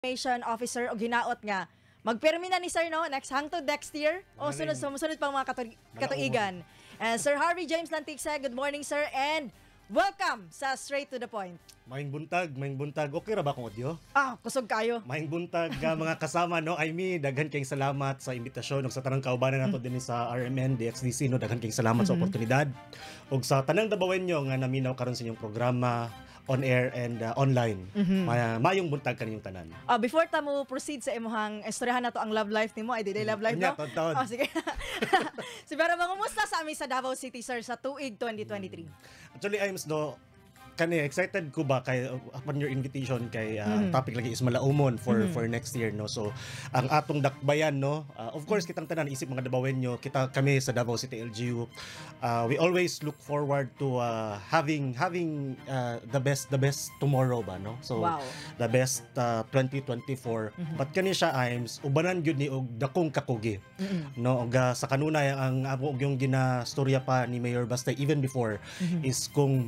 Information Officer o ginaot nga magpirmi na ni Sir no next hangtod next year o sunod pang mga katuigan. And Sir Harvey James Lantigse, good morning sir and welcome sa Straight to the Point. Maing buntag. Okay ra ba kung audio? Kusog kayo. Maing buntag mga kasama no. Daghan kayong salamat sa imbitasyon ug sa tanang kaubanan nato dinhi sa RMN DXDC no. Daghan kayong salamat sa oportunidad ug sa tanang dabawenyo nga naminaw karon sa inyong programa on air and online. Mayong buntag kaninyong tanan. Before ta mo proceed sa imong istoryahan nato ang love life nimo, ay day love life no. Sige. Pero mangumusta sa amin sa Davao City sir sa tuig 2023. Actually I'm excited ko ba kay upon your invitation kay topic lagi is malaumon for next year no. So ang atong dakbayan no, of course kitang tanan isip mga Davaoenyo, kami sa Davao City LGU, we always look forward to having the best tomorrow ba no. So the best 2024 but kani siya aims ubanan gyud ni og dakong kakugi no. Og sa kanunay ang yung ginastorya pa ni Mayor Bastay even before is kung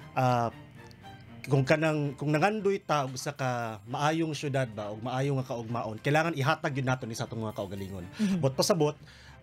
nangandoy ta og sa ka maayong syudad ba og maayong nga kaugmaon, kailangan ihatag yun nato ni sa atong mga kaugalingon. But pasabot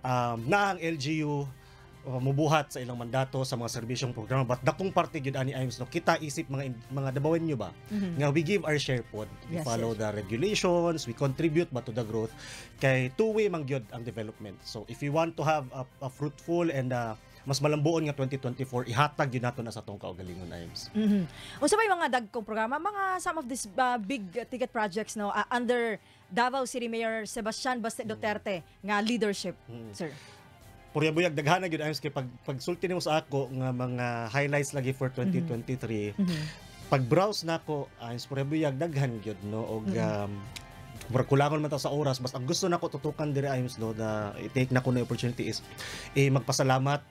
na ang LGU mubuhat sa ilang mandato sa mga serbisyong programa, but dakong parte gyud ani aims no kita isip mga Davaoenyo ba nga we give our share pod, we follow the regulations, we contribute ba to the growth kay two-way man gyud ang development. So if you want to have a fruitful and mas malambuon nga 2024, ihatag yun nato na sa atong kaugalingon aims. Unsa may mga dagkong programa, mga some of these big ticket projects no under Davao City Mayor Sebastian Baste Duterte nga leadership, sir? Puryabuyag daghana gyud aims kay pagsulti nimo sa ako nga mga highlights lagi for 2023. Pag-browse nako aims puryabuyag daghan gyud no og kulangon man ta sa oras, basta ang gusto nako tutukan dire aims no na i-take na ko na opportunity is magpasalamat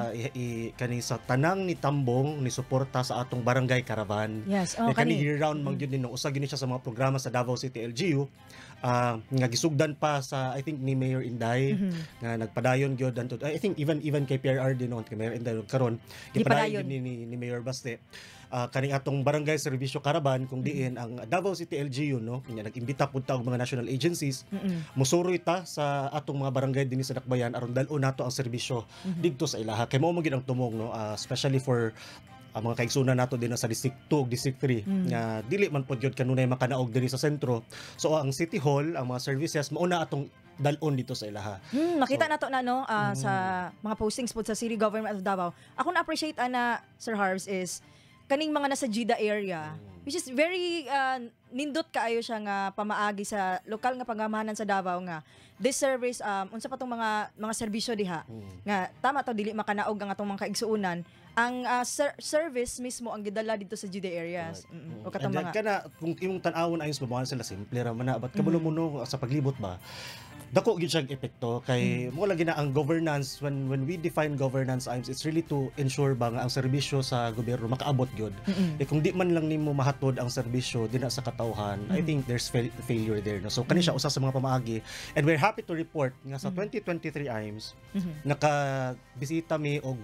kani sa tanang ni tambong ni suporta sa atong barangay caravan. Kani year round man gyud ni usag gyud siya sa mga programa sa Davao City LGU nga gisugdan pa sa I think ni Mayor Inday nga nagpadayon gyud antud I think even kay PRR din no kay Mayor Inday karon gipadayon ni Mayor Baste kaning atong barangay serbisyo caravan kung diin ang Davao City LGU no nga nag-imbita pud ta og mga national agencies musuroy ta sa atong mga barangay dinhi sa Dakbayan aron dal-o nato ang serbisyo didto sa ilaha kay mao man gyud ang tumong no especially for mga kaigsunan nato din sa District 2 ug District 3 nga dili man pod gyud kanunay makanaog diri sa sentro. So ang City Hall, ang mga services mao na atong dalon dito sa ilaha. Makita nato na no sa mga postings pod sa City Government of Davao. Ako na appreciate ana Sir Harves is kaning mga nasa Jida area which is very nindot kaayo siya nga pamaagi sa lokal nga pangamahanan sa Davao nga this service unsa pa tong mga serbisyo diha nga tama to dili makanaog ang atong mga kaigsuonan ang service mismo ang gidala dito sa Jida areas. O katong mga kana kung imong tan-awon ayos ba sila simple ra man na but kabulo mo no sa paglibot ba dako gyud siyang epekto kay mo lagi na ang governance when we define governance aims it's really to ensure ba nga ang serbisyo sa gobyerno makaabot gyud. Kung di man lang nimo mahatod ang serbisyo dinha sa katawhan I think there's failure there no. So kani siya usa sa mga pamaagi and we're happy to report nga sa 2023 aims nakabisita mi og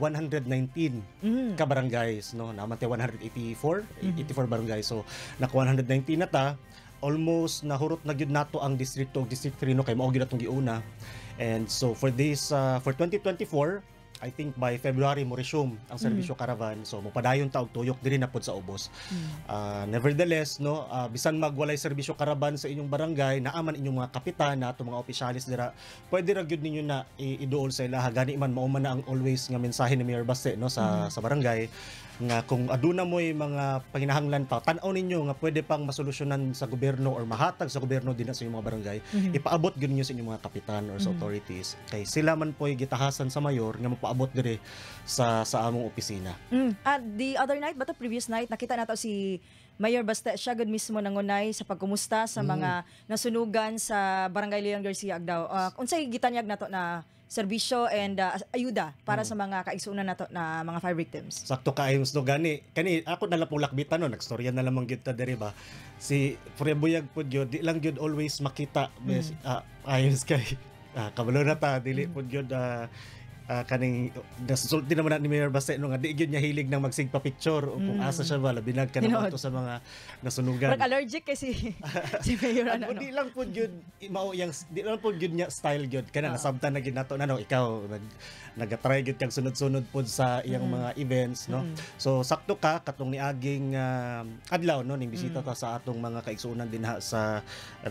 119 ka barangays no naman 184 barangays so naka 119 na ta. Almost nahurot na gyud nato ang District 2 ug District 3 no kay mao gyud atong giuna. And so for this for 2024 I think by February mo resume ang serbisyo caravan. So mopadayon ta og tuyok diri na pod sa ubos. Nevertheless no bisan magwalay serbisyo caravan sa inyong barangay naaman inyong mga kapitan na ato mga opisyalis dira pwede ra gyud ninyo na iduol sa ilaha gani man mao man na ang always nga mensahe ni Mayor Baste no sa barangay nga kung aduna mo'y mga panginahanglan pa tan-aw ninyo nga pwede pang masolusyonan sa gobyerno or mahatag sa gobyerno din sa inyong mga barangay ipaabot gyud ninyo sa inyong mga kapitan or sa authorities kay sila man po'y gitahasan sa mayor nga mapaabot diri sa among opisina. The other night previous night nakita nato si Mayor Baste siya gud mismo nangunay sa pagkumusta sa mga nasunugan sa Barangay Leon Garcia Agdao. Unsay gitanyag nato na serbisyo and ayuda para sa mga kaigsuonan nato na mga fire victims. Sakto kaayos no gani kani ako na lang pong lakbitan no nagstorya na lamang gyud ta diri ba si Purebuyag pud gyud di lang gyud always makita ayos kay kabalo na ta dili pud gyud kaning nasulti naman na ni Mayor Baste no nga di gyud niya hilig nang magsigpa picture o kung asa siya ba labinag ka naman to sa mga nasunugan. Parang allergic kasi si Mayor ano. Di lang po gyud mao yang di lang po gyud niya style gyud kana nasabtan na gyud nato na no ikaw nagatry gyud kang sunod-sunod pod sa iyang mga events no. So sakto ka katong niaging adlaw no ning bisita ta sa atong mga kaigsuonan dinha sa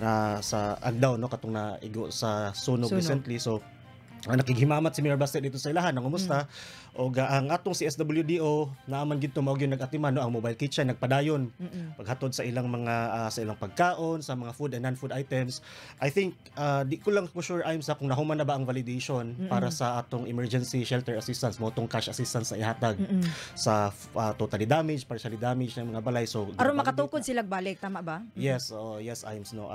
adlaw no katong naigo sa sunog recently. So nakighimamat si Mayor Baste dito sa ilahan nangumusta og ang atong CSWDO naaman gid mao gyud nagatiman no ang mobile kitchen nagpadayon paghatod sa ilang mga sa ilang pagkaon sa mga food and non-food items. I think di ko lang po sure I'm sa kung nahuman na ba ang validation para sa atong emergency shelter assistance mo tong cash assistance na ihatag sa totally damaged, partially damaged ng mga balay. So aron makatukod sila balik tama ba? Yes, yes I'm no.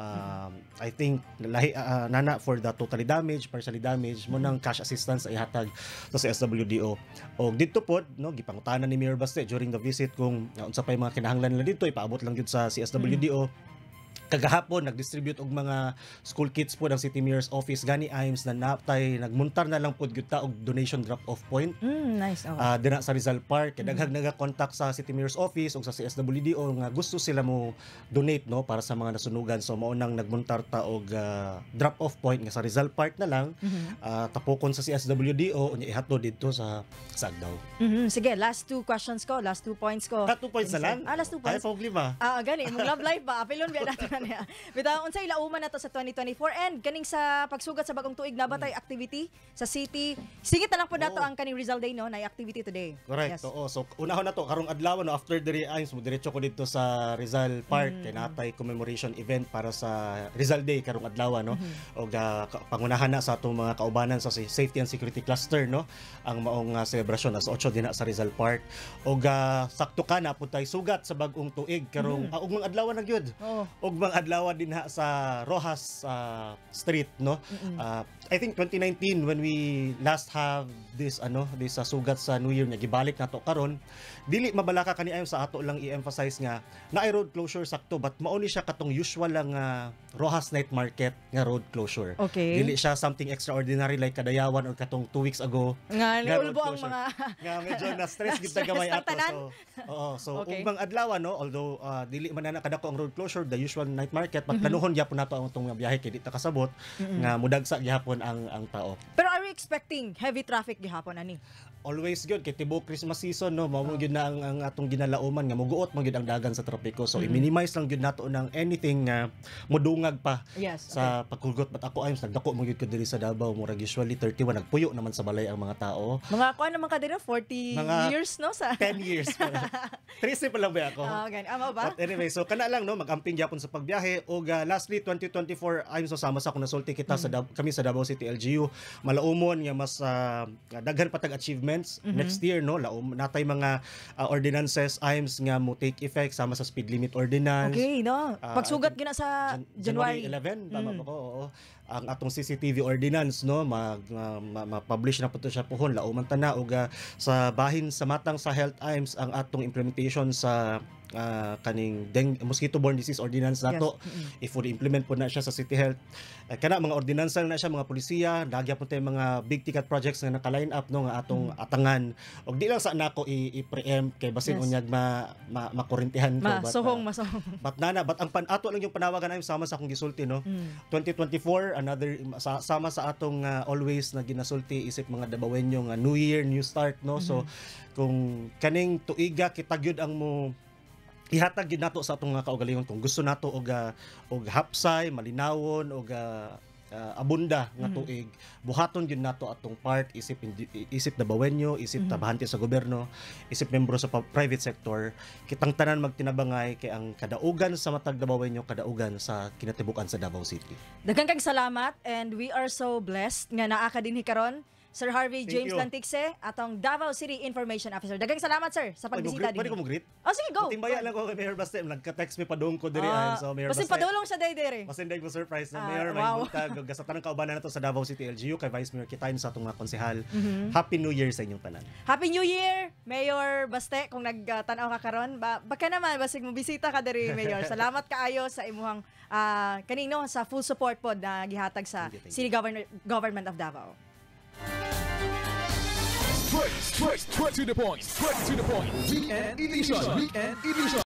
I think nana for the totally damaged, partially damaged mo ng cash assistance ay ihatag sa SWDO. O dito pod no gipangutanan ni Mayor Baste during the visit kung unsa pay mga kinahanglan nila dito ipaabot lang gyud sa CSWDO. Kagahapon nag-distribute og mga school kits po ng City Mayor's Office gani IMS na napay nagmuntar na lang pod gyud ta og donation drop off point. Nice. Dina sa Rizal Park daghang naga-contact sa City Mayor's Office ug sa CSWDO nga gusto sila mo donate no para sa mga nasunugan. So mao nang nagmuntar ta og drop off point nga sa Rizal Park na lang. Tapokon sa CSWDO unya ihatod dito sa Sagdaw. Sige, last 2 questions ko, last 2 points ko. 2 points na lang. Last 2 points. Ay pog lima. Gani mong love life ba apilon biya nato niya. Bitaw unsay ilauman nato sa 2024 and kaning sa pagsugat sa bagong tuig na batay activity sa city. Singit na lang po nato ang kaning Rizal Day no, na activity today. Correct. Yes. Oo. So unahon nato karong adlaw no after the IMS mo diretso ko dito sa Rizal Park kay natay commemoration event para sa Rizal Day karong adlaw no. Og pangunahan na sa atong mga kaubanan sa safety and security cluster no ang maong celebration as 8 din sa Rizal Park. Og sakto ka na puntay sugat sa bagong tuig karong ug mga adlaw na gyud. Og mga adlaw din sa Rojas Street no. I think 2019 when we last have this sugat sa New Year nga gibalik nato karon dili mabalaka kani ayon sa ato lang i-emphasize nga na road closure sakto but mao ni siya katong usual lang Rojas Night Market nga road closure. Okay. Dili siya something extraordinary like kadayawan or katong 2 weeks ago nga ulbo ang mga nga medyo na stress gid ta gamay ato. So okay. Ubang adlaw no although dili man na kadako ang road closure the usual night market but planuhon gyapon nato ang tong biyahe kay di ta kasabot nga mudagsa gyapon ang tao. Pero are we expecting heavy traffic gihapon ani? Always good kay tibuok Christmas season no mao gyud na ang atong ginalauman nga muguot man gyud ang dagan sa trapiko. So i-minimize lang gyud nato ng anything nga mudungag pa sa pagkugot but ako ay nagdako mo gyud ko diri sa Davao murag usually 31 nagpuyo naman sa balay ang mga tao. Mga kuan naman ka diri 40 years no sa 10 years. 30 pa lang ba ako? Okay, amo ba? But anyway, so kana lang no magamping gyapon sa pagbiyahe og lastly 2024 I'm so sama sa kung nasulti kita sa kami sa Davao City LGU malaumon nga mas daghan patag achievements next year no natay mga ordinances IMS nga mo take effect sama sa speed limit ordinance. Okay no pagsugat gina sa January 11 tama ba ko? Oo. Ang atong CCTV ordinance no ma-publish na po to siya pohon lauman ta na og sa bahin sa matang sa health IMS ang atong implementation sa kaning mosquito borne disease ordinance nato. If would implement po na siya sa City Health kana mga ordinance na siya mga pulisya nagya po tay mga big ticket projects nga naka-line up no nga atong atangan og di lang sa nako i-preempt kay basin unyag makurintihan ko but nana but ang ato lang yung panawagan ay sama sa akong gisulti no 2024 another sama sa atong always na ginasulti isip mga Davaoenyo nga new year new start no. So kung kaning tuiga kita gyud ang mo ihatag gid nato sa atong mga kaugalingon kung gusto nato og hapsay malinawon og abunda nga tuig buhaton gyud nato atong part isip Davaoenyo isip tabahante sa gobyerno isip membro sa private sector kitang tanan magtinabangay kay ang kadaugan sa matag Davaoenyo kadaugan sa kinatibukan sa Davao City. Daghang kag salamat and we are so blessed nga naa ka dinhi karon Sir Harvey James Lanticse, atong Davao City Information Officer. Daghang salamat sir sa pagbisita din. Pwede ko mo-greet? Oh sige, go. Timbaya lang ko kay Mayor Baste, nagka-text mi padung ko diri so Mayor Baste. Baste. Padulong sa day-day. Basin day ko surprise na Mayor may buntag sa tanang kaubanan nato sa Davao City LGU kay Vice Mayor Kitain sa atong mga konsehal. Happy New Year sa inyong tanan. Happy New Year, Mayor Baste. Kung nagtanaw ka karon, baka naman basig mo bisita ka diri Mayor. Salamat kaayo sa imuhang kanino sa full support pod na gihatag sa City Government of Davao. Straight to the point. Weekend edition.